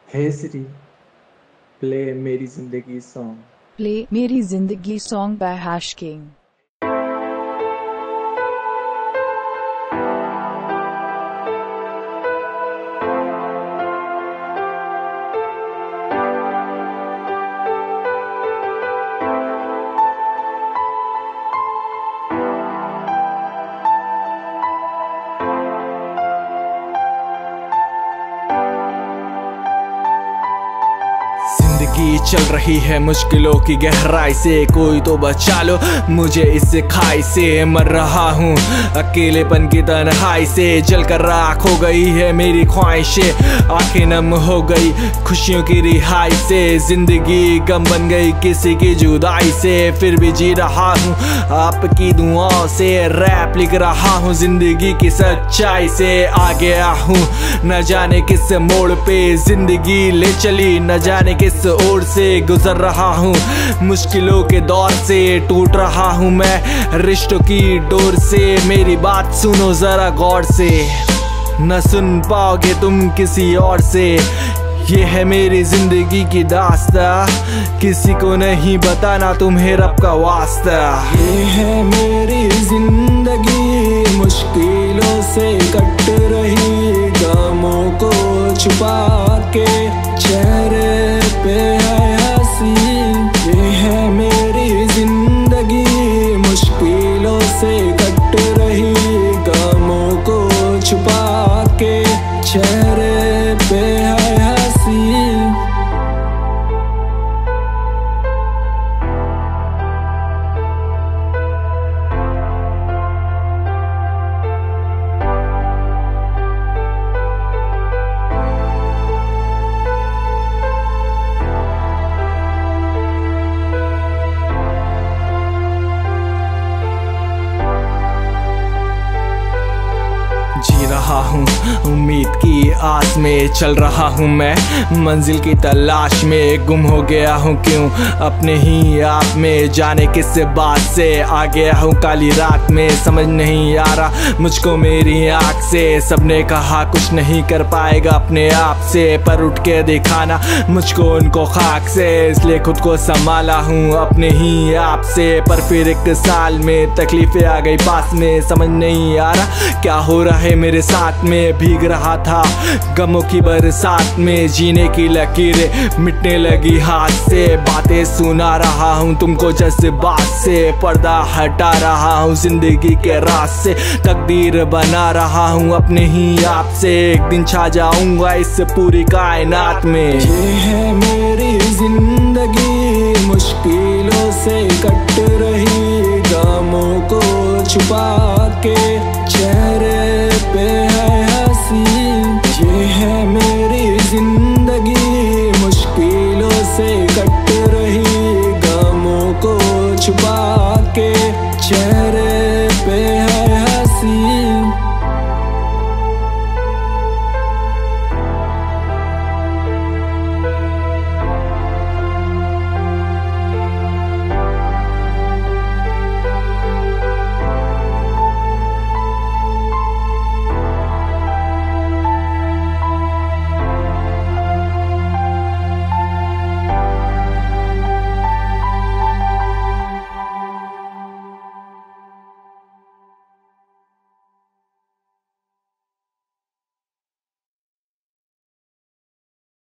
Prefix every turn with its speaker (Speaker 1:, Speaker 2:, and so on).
Speaker 1: Hey Siri, play Meri Zindagi song.
Speaker 2: Play Meri Zindagi song by Hash King.
Speaker 3: जिंदगी चल रही है मुश्किलों की गहराई से, कोई तो बचा लो मुझे इस खाई से। मर रहा हूँ अकेलेपन की तन्हाई से, जल कर राख हो गई है मेरी ख्वाहिशें, आंखें नम हो गई खुशियों की रिहाई से। जिंदगी गम बन गई किसी की जुदाई से, फिर भी जी रहा हूँ आपकी दुआओं से। रैप लिख रहा हूँ जिंदगी की सच्चाई से। आ गया हूँ न जाने किस मोड़ पे जिंदगी ले चली, न जाने किस ओर से गुजर रहा हूँ मुश्किलों के दौर से। टूट रहा हूँ मैं रिश्तों की डोर से, मेरी बात सुनो जरा गौर से, न सुन पाओगे तुम किसी और से। ये है मेरी जिंदगी की दास्ता, किसी को नहीं बताना तुम्हें रब का वास्ता।
Speaker 4: ये है मेरी जिंदगी मुश्किलों से कट रही, गमों को छुपा के चेहरे पे है हंसी। ये है मेरी जिंदगी मुश्किलों से कट रही, गमों को छुपा के चेहरे पे है हंसी।
Speaker 3: जी रहा हूँ उम्मीद की आस में, चल रहा हूँ मैं मंजिल की तलाश में। गुम हो गया हूँ क्यों अपने ही आप में, जाने किस बात से आ गया हूँ काली रात में। समझ नहीं आ रहा मुझको मेरी आँख से, सबने कहा कुछ नहीं कर पाएगा अपने आप से, पर उठ के दिखाना मुझको उनको खाक से। इसलिए खुद को संभाला हूँ अपने ही आप से, पर फिर एक साल में तकलीफें आ गई पास में। समझ नहीं आ रहा क्या हो रहा है मेरे साथ में, भीग रहा था गमों की बरसात में। जीने की लकीरें मिटने लगी हाथ से, बातें सुना रहा हूँ तुमको जज्बात से। पर्दा हटा रहा हूँ जिंदगी के राज से, तकदीर बना रहा हूँ अपने ही आप से। एक दिन छा जाऊंगा इस पूरी कायनात में।
Speaker 4: ये है मेरी जिंदगी मुश्किलों से कट रही, गमों को छुपा के चेहरे